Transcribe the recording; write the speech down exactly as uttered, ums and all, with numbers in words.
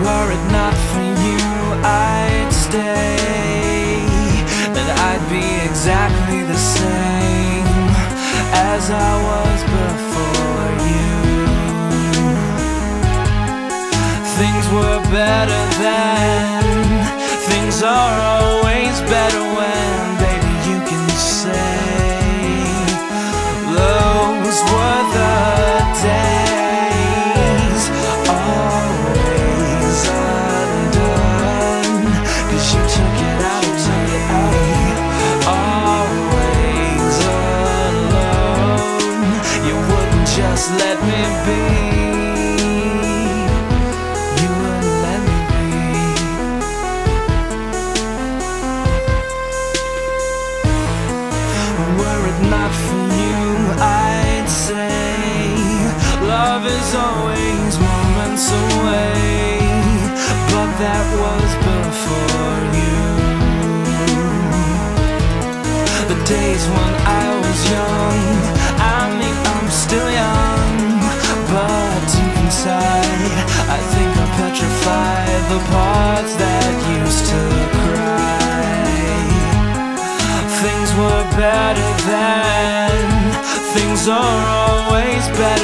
Were it not for you, I'd stay. That I'd be exactly the same as I was before you. Things were better then. Things are always better when, baby, you can say those were the days, always undone, 'cause you took it out of me, always alone. You wouldn't just let me be. You wouldn't let me be. Were it not for you, I'd say love is always moments away, but that was before you. The days when I was young, I mean I'm still young, but deep inside I think I'm petrified. The parts that used to cry. Things were better then. Things are always better